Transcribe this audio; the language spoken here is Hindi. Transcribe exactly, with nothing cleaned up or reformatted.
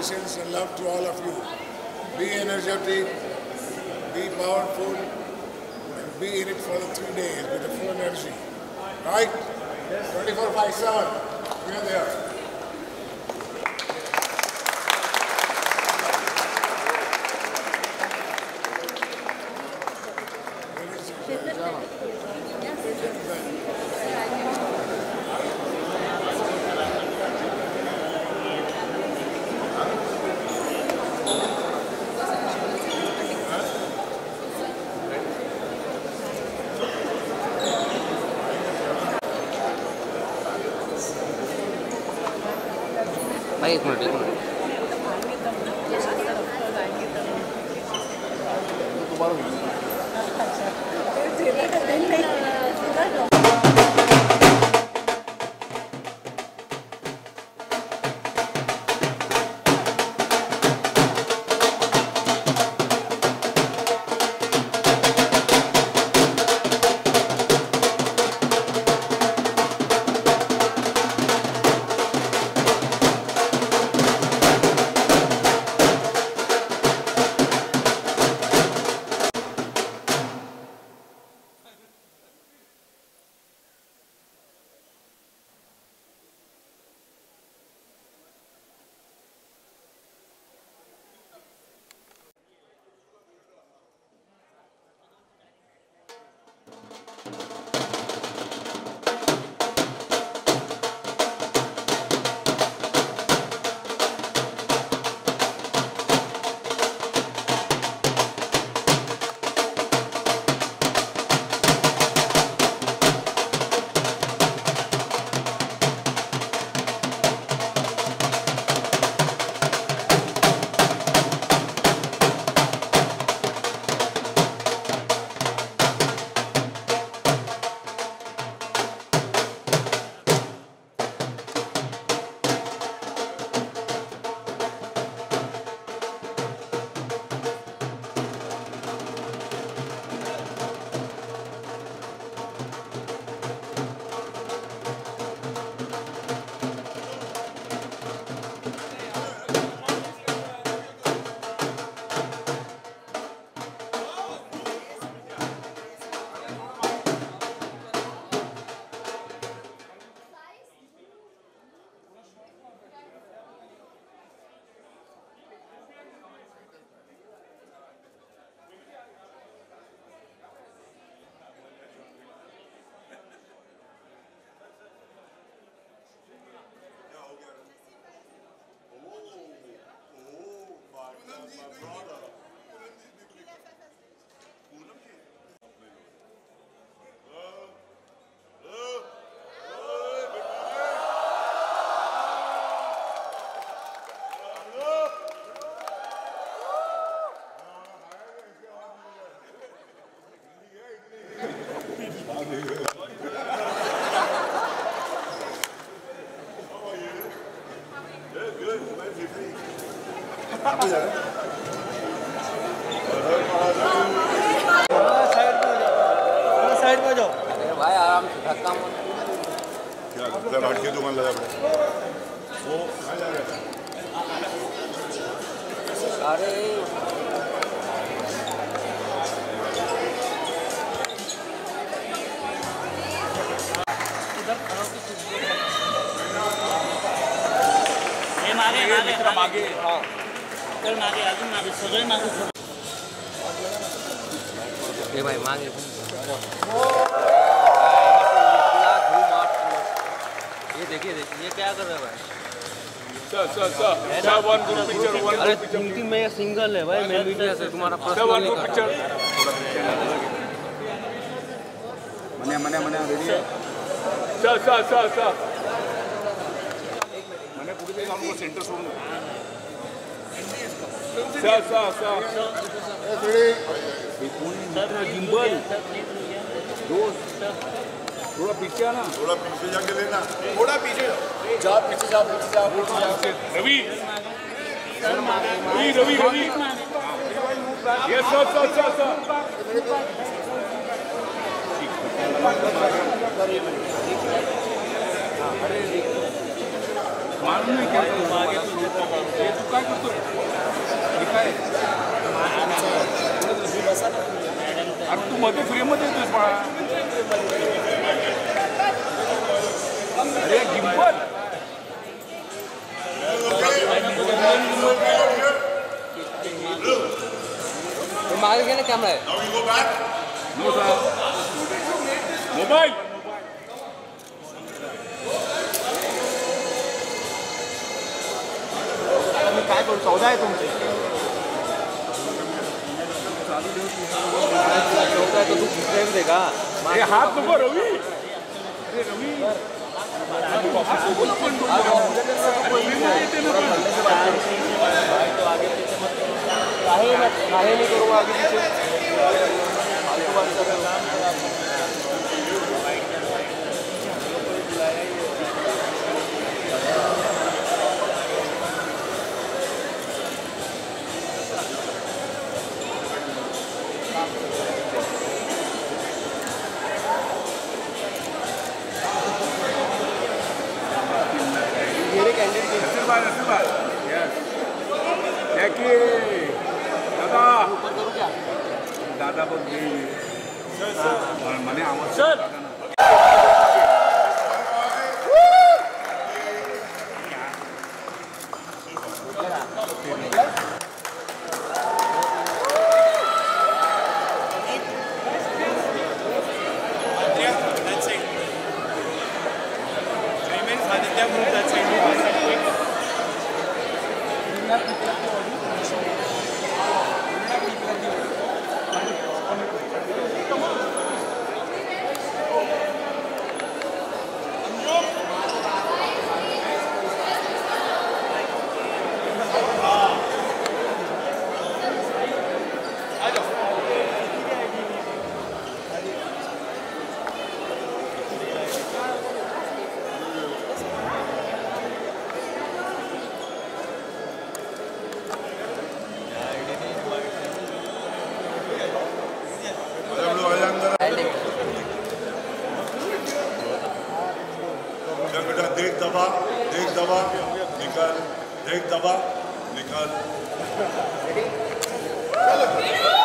congratulations and love to all of you. Be energetic, be powerful, and be in it for the three days with the full energy. Right? twenty-four by seven. We are there. एक मिनट एक मिनट साइड पे जाओ भाई आराम से धक्का मत क्या जरा हट के दुकान लगा पड़े वो कहाँ जा रहे अरे इधर खड़ो की ये मागे मागे मागे हां चल मागे आगे मागे सगळे मागे ये भाई मागे ये देखिए देखिए ये क्या कर रहा है भाई sir sir sir sir one group picture one अरे क्योंकि मैं सिंगल है भाई मैं मीडिया से तुम्हारा पर्सनल वन ग्रुप पिक्चर मने मने मने रेडी है सर सर सर सर मने पुढे जाऊन हमको सेंटर सोडून sir sir sir ready gimbal दोस्त थोड़ा पीछे आना थोड़ा पीछे जाके लेना थोड़ा पीछे जा पीछे जा पीछे जा पीछे जा रवि रवि रवि रवि ये सब सब सब सब अरे मालूम नाही काय हे तू काय करतोय हे काय अरे तू मध्ये फ्रेममध्ये येतोस बाळा अरे गिम्बल मागे गेला कॅमेरा आहे मोबाईल काय करू चौदा आहे तुमचे चौथा आहे तो तू फ्रेम दे का अरे हात नको रवी अरे रवी नहीं करूँगा आगे पीछे दादा बघ म्हणे आवाज सर देख दबा देख दबा निकल देख दबा निकल